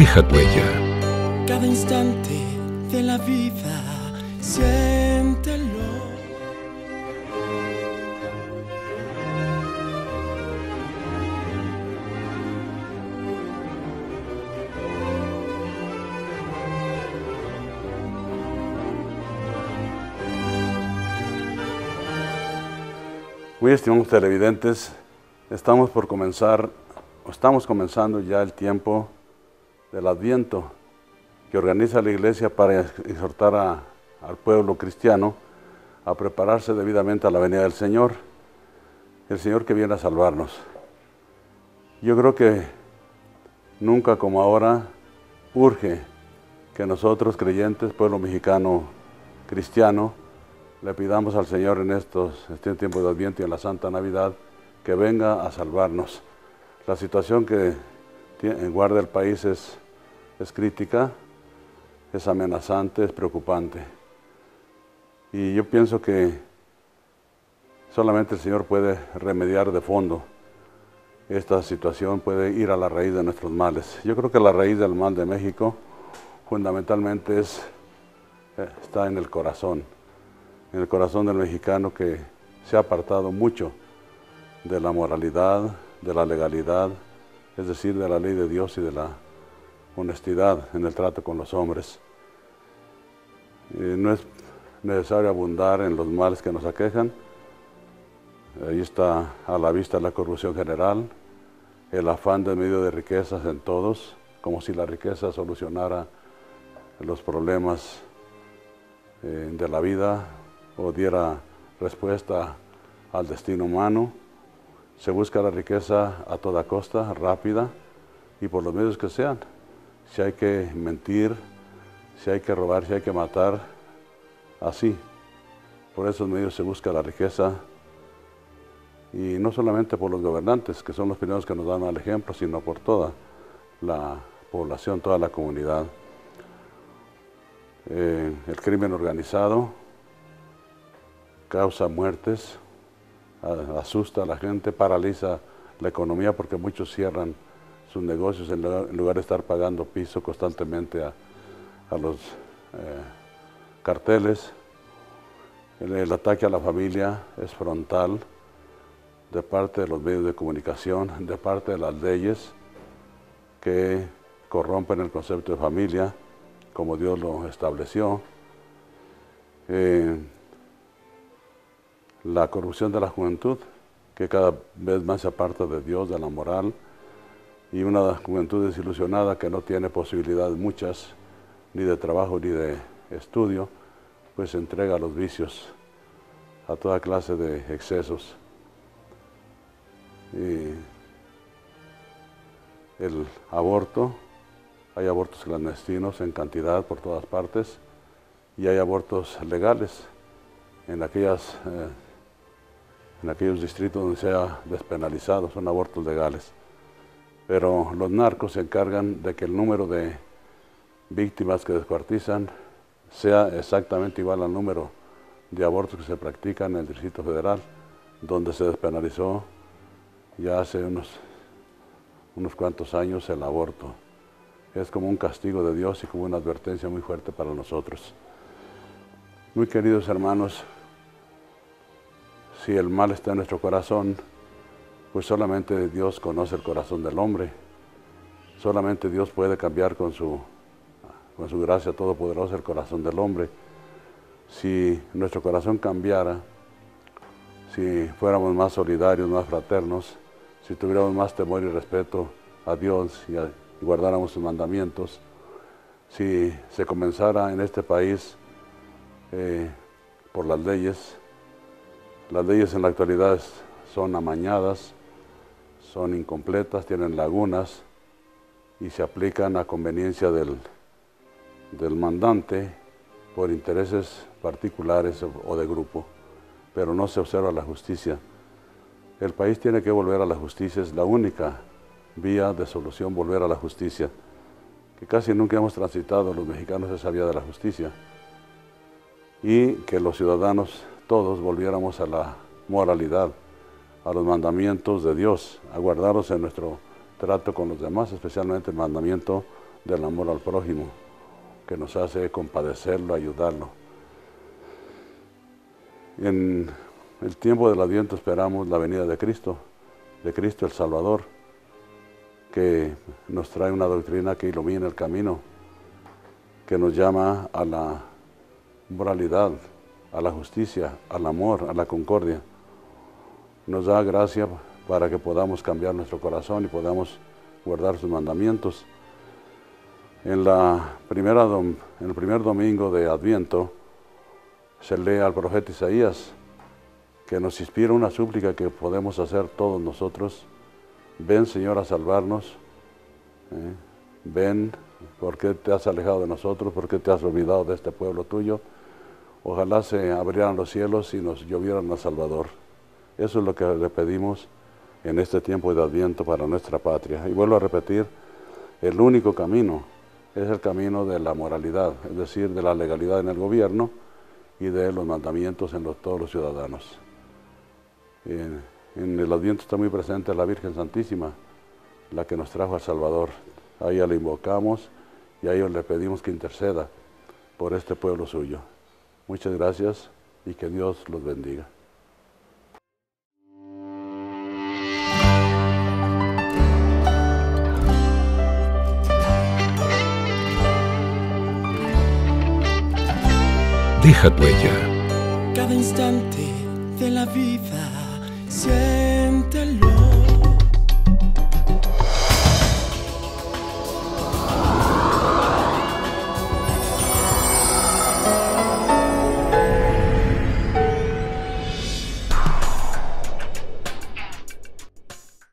deja huella. Cada instante de la vida, siéntelo. Muy estimados televidentes, estamos comenzando ya el tiempo del Adviento que organiza la Iglesia para exhortar al pueblo cristiano a prepararse debidamente a la venida del Señor, el Señor que viene a salvarnos. Yo creo que nunca como ahora urge que nosotros creyentes, pueblo mexicano cristiano, le pidamos al Señor en este tiempo de Adviento y en la Santa Navidad que venga a salvarnos. La situación que guarda el país es crítica, es amenazante, es preocupante. Y yo pienso que solamente el Señor puede remediar de fondo esta situación, puede ir a la raíz de nuestros males. Yo creo que la raíz del mal de México fundamentalmente está en el corazón del mexicano, que se ha apartado mucho de la moralidad, de la legalidad, es decir, de la ley de Dios y de la honestidad en el trato con los hombres. No es necesario abundar en los males que nos aquejan. Ahí está a la vista la corrupción general, el afán de medio de riquezas en todos, como si la riqueza solucionara los problemas de la vida o diera respuesta al destino humano. Se busca la riqueza a toda costa, rápida y por los medios que sean. Si hay que mentir, si hay que robar, si hay que matar, así. Por esos medios se busca la riqueza, y no solamente por los gobernantes, que son los primeros que nos dan mal ejemplo, sino por toda la población, toda la comunidad. El crimen organizado causa muertes, asusta a la gente, paraliza la economía porque muchos cierran sus negocios en lugar de estar pagando piso constantemente a los carteles. El ataque a la familia es frontal de parte de los medios de comunicación, de parte de las leyes que corrompen el concepto de familia como Dios lo estableció. La corrupción de la juventud, que cada vez más se aparta de Dios, de la moral, y una juventud desilusionada que no tiene posibilidades muchas, ni de trabajo ni de estudio, pues se entrega a los vicios, a toda clase de excesos. Y el aborto, hay abortos clandestinos en cantidad por todas partes, y hay abortos legales en aquellos distritos donde se ha despenalizado, son abortos legales. Pero los narcos se encargan de que el número de víctimas que descuartizan sea exactamente igual al número de abortos que se practican en el Distrito Federal, donde se despenalizó ya hace unos cuantos años el aborto. Es como un castigo de Dios y como una advertencia muy fuerte para nosotros. Muy queridos hermanos, si el mal está en nuestro corazón, pues solamente Dios conoce el corazón del hombre. Solamente Dios puede cambiar con su gracia todopoderosa el corazón del hombre. Si nuestro corazón cambiara, si fuéramos más solidarios, más fraternos, si tuviéramos más temor y respeto a Dios y guardáramos sus mandamientos, si se comenzara en este país por las leyes en la actualidad son amañadas, son incompletas, tienen lagunas y se aplican a conveniencia del mandante por intereses particulares o de grupo, pero no se observa la justicia. El país tiene que volver a la justicia, es la única vía de solución, volver a la justicia, que casi nunca hemos transitado los mexicanos esa vía de la justicia, y que los ciudadanos todos volviéramos a la moralidad, a los mandamientos de Dios, a guardarlos en nuestro trato con los demás, especialmente el mandamiento del amor al prójimo, que nos hace compadecerlo, ayudarlo. En el tiempo del Adviento esperamos la venida de Cristo el Salvador, que nos trae una doctrina que ilumina el camino, que nos llama a la moralidad, a la justicia, al amor, a la concordia. Nos da gracia para que podamos cambiar nuestro corazón y podamos guardar sus mandamientos. En el primer domingo de Adviento se lee al profeta Isaías, que nos inspira una súplica que podemos hacer todos nosotros. Ven, Señor, a salvarnos. Ven, ¿por qué te has alejado de nosotros? ¿Por qué te has olvidado de este pueblo tuyo? Ojalá se abrieran los cielos y nos llovieran al Salvador. Eso es lo que le pedimos en este tiempo de Adviento para nuestra patria. Y vuelvo a repetir, el único camino es el camino de la moralidad, es decir, de la legalidad en el gobierno y de los mandamientos en todos los ciudadanos. En el Adviento está muy presente la Virgen Santísima, la que nos trajo al Salvador. A ella le invocamos y a ella le pedimos que interceda por este pueblo suyo. Muchas gracias y que Dios los bendiga. Deja tu huella. Cada instante de la vida, siéntelo.